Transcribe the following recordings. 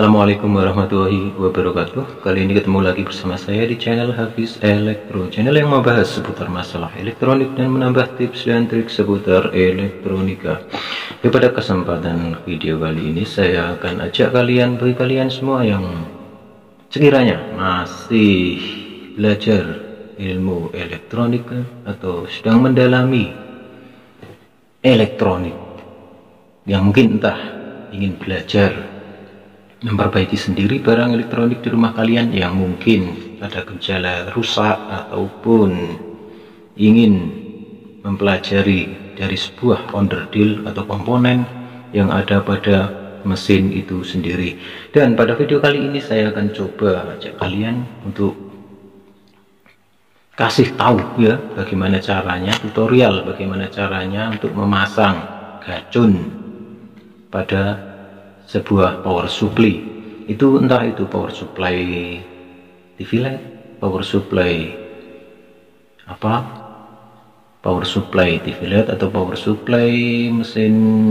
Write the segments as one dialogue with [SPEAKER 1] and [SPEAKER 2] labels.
[SPEAKER 1] Assalamualaikum warahmatullahi wabarakatuh. Kali ini ketemu lagi bersama saya di channel Hafiz Elektro, channel yang membahas seputar masalah elektronik dan menambah tips dan trik seputar elektronika. Pada kesempatan video kali ini saya akan ajak bagi kalian semua yang sekiranya masih belajar ilmu elektronika atau sedang mendalami elektronik, yang mungkin entah ingin belajar memperbaiki sendiri barang elektronik di rumah kalian yang mungkin ada gejala rusak, ataupun ingin mempelajari dari sebuah onderdil atau komponen yang ada pada mesin itu sendiri. Dan pada video kali ini saya akan coba ajak kalian untuk kasih tahu ya bagaimana caranya, tutorial bagaimana caranya untuk memasang gacun pada sebuah power supply. Itu entah itu power supply TV LED, power supply power supply TV LED, atau power supply mesin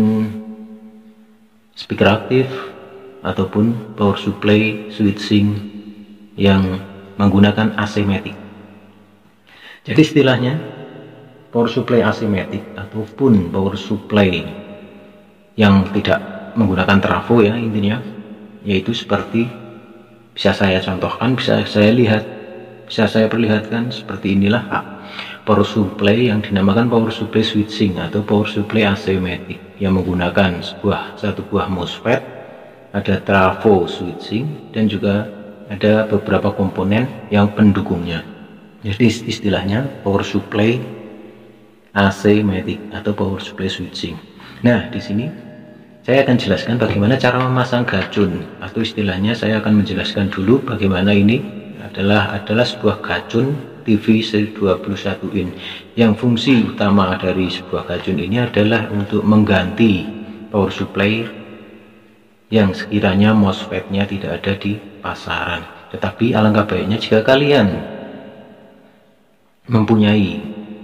[SPEAKER 1] speaker aktif, ataupun power supply switching yang menggunakan asimetik. Jadi istilahnya power supply asimetik ataupun power supply yang tidak menggunakan trafo ya, intinya yaitu seperti bisa saya contohkan, bisa saya lihat, bisa saya perlihatkan seperti inilah power supply yang dinamakan power supply switching atau power supply asimetik yang menggunakan satu buah MOSFET, ada trafo switching, dan juga ada beberapa komponen yang pendukungnya. Jadi istilahnya power supply asimetik atau power supply switching. Nah, di sini saya akan jelaskan bagaimana cara memasang gacun, atau istilahnya saya akan menjelaskan dulu bagaimana ini adalah sebuah gacun TV 21 in, yang fungsi utama dari sebuah gacun ini adalah untuk mengganti power supply yang sekiranya MOSFET-nya tidak ada di pasaran. Tetapi alangkah baiknya jika kalian mempunyai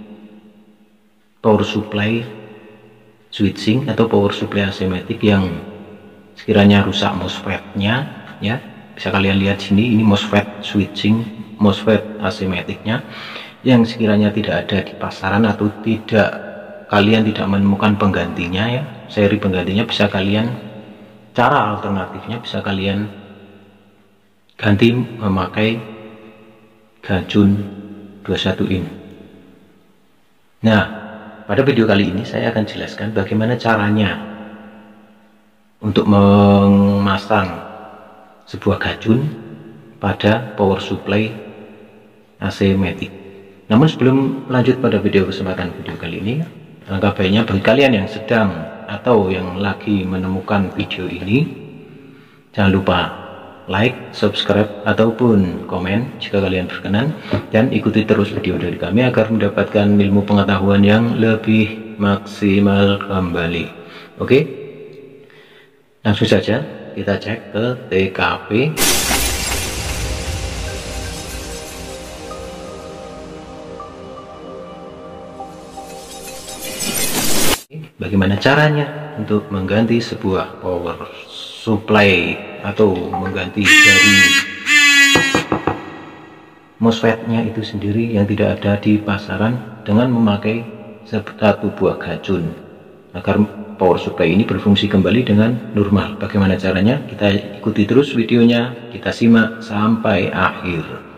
[SPEAKER 1] power supply switching atau power supply asimetik yang sekiranya rusak MOSFET-nya ya, bisa kalian lihat sini, ini MOSFET switching, MOSFET asimetiknya yang sekiranya tidak ada di pasaran, atau kalian tidak menemukan penggantinya ya, seri penggantinya, bisa kalian, cara alternatifnya bisa kalian ganti memakai gacun 21 in. Nah, pada video kali ini saya akan jelaskan bagaimana caranya untuk memasang sebuah gacun pada power supply asimetik. Namun sebelum lanjut pada kesempatan video kali ini, alangkah baiknya bagi kalian yang sedang atau yang lagi menemukan video ini, jangan lupa like, subscribe, ataupun komen jika kalian berkenan, dan ikuti terus video dari kami agar mendapatkan ilmu pengetahuan yang lebih maksimal kembali. Oke, langsung saja kita cek ke TKP. Bagaimana caranya untuk mengganti sebuah power supply atau mengganti dari MOSFET-nya itu sendiri yang tidak ada di pasaran dengan memakai satu buah gacun agar power supply ini berfungsi kembali dengan normal. Bagaimana caranya? Kita ikuti terus videonya, kita simak sampai akhir.